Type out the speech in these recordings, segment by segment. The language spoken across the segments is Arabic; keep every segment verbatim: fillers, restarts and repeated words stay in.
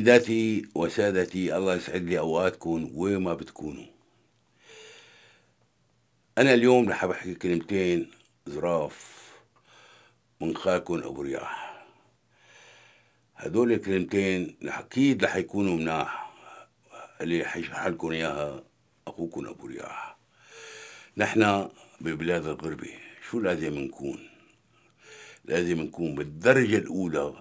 سيداتي وسادتي، الله يسعد لي أوقاتكم وين ما بتكونوا. أنا اليوم رح بحكي كلمتين ظراف من خالكم أبو رياح. هدول الكلمتين أكيد رح يكونوا مناح، اللي حيشرح لكم إياها أخوكم أبو رياح. نحن ببلاد الغربة شو لازم نكون؟ لازم نكون بالدرجة الأولى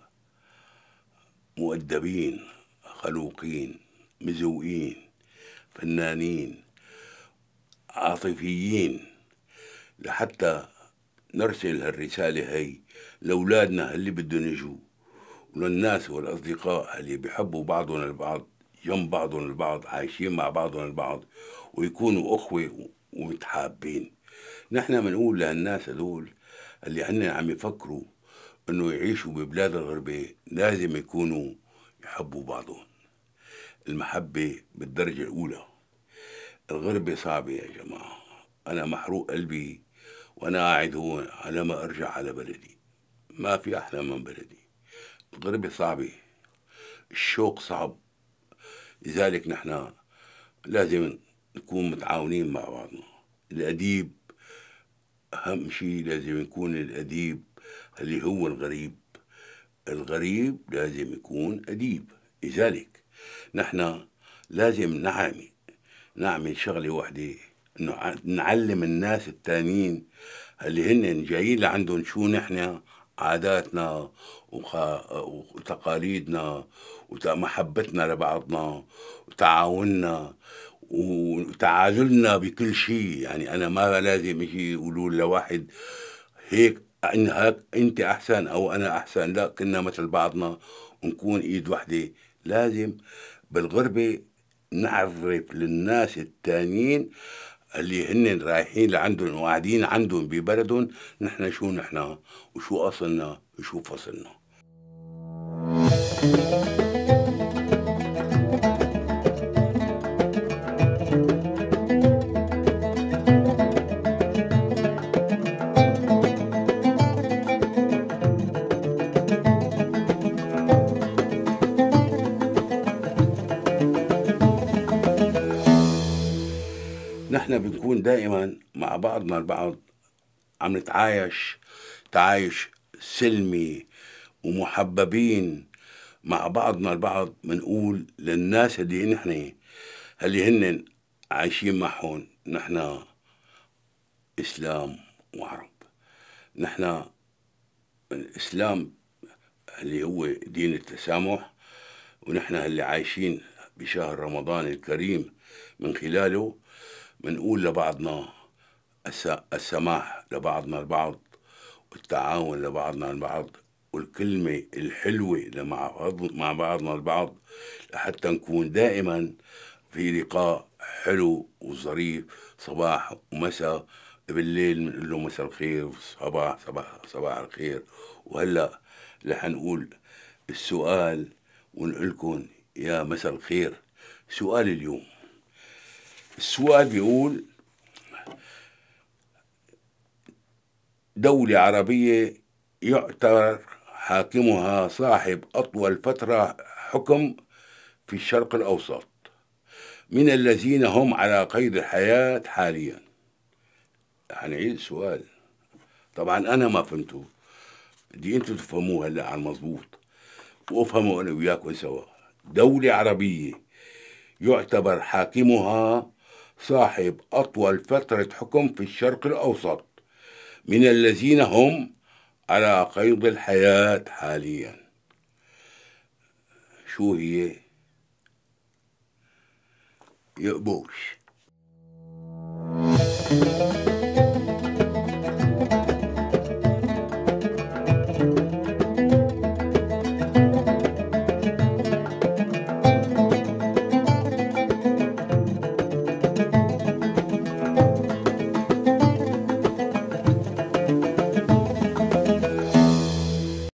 مؤدبين، خلوقين، مزوقين، فنانين، عاطفيين، لحتى نرسل هالرسالة هي لأولادنا اللي بدهم يجوا، وللناس والأصدقاء اللي بيحبوا بعضهم البعض، جنب بعضهم البعض، عايشين مع بعضهم البعض، ويكونوا أخوة ومتحابين. نحن بنقول لهالناس هذول اللي هن عم يفكروا إنه يعيشوا ببلاد الغربة لازم يكونوا يحبوا بعضهم. المحبة بالدرجة الأولى. الغربة صعبة يا جماعة، أنا محروق قلبي وأنا قاعد هون على ما أرجع على بلدي. ما في أحلى من بلدي. الغربة صعبة، الشوق صعب، لذلك نحن لازم نكون متعاونين مع بعضنا. الأديب أهم شيء لازم يكون الأديب اللي هو الغريب. الغريب لازم يكون أديب. لذلك نحن لازم نعمل نعمل شغلة واحدة، إنه نعلم الناس التانيين اللي هن جايين لعندهم شو نحن عاداتنا وخ- وتقاليدنا ومحبتنا لبعضنا وتعاوننا وتعادلنا بكل شيء. يعني أنا ما لازم يجي يقولوا لواحد هيك إن هيك أنت أحسن أو أنا أحسن، لا، كنا مثل بعضنا ونكون إيد وحدة. لازم بالغربة نعرف للناس التانيين اللي هن رايحين لعندهم وقاعدين عندهم ببلدهم نحن شو نحن وشو أصلنا وشو فصلنا. نحن بنكون دائما مع بعضنا البعض عم نتعايش تعايش سلمي ومحببين مع بعضنا البعض. بنقول للناس اللي نحن اللي هن عايشين معهم نحن إسلام وعرب. نحن الإسلام اللي هو دين التسامح، ونحن اللي عايشين بشهر رمضان الكريم من خلاله بنقول لبعضنا السماح لبعضنا البعض والتعاون لبعضنا البعض والكلمة الحلوة مع بعضنا البعض، لحتى نكون دائما في لقاء حلو وظريف، صباح ومساء. بالليل بنقول له مساء الخير، وصباح صباح صباح الخير. وهلا رح نقول السؤال ونقول لكم يا مساء الخير. سؤال اليوم، السؤال بيقول: دولة عربية يعتبر حاكمها صاحب أطول فترة حكم في الشرق الأوسط، من الذين هم على قيد الحياة حاليا. هنعيد السؤال، طبعا أنا ما فهمته، دي أنتوا تفهموه هلا على المضبوط وأفهموا أنا وياكم سوا. دولة عربية يعتبر حاكمها صاحب أطول فترة حكم في الشرق الأوسط، من الذين هم على قيد الحياة حاليا. شو هي؟ يقبوش.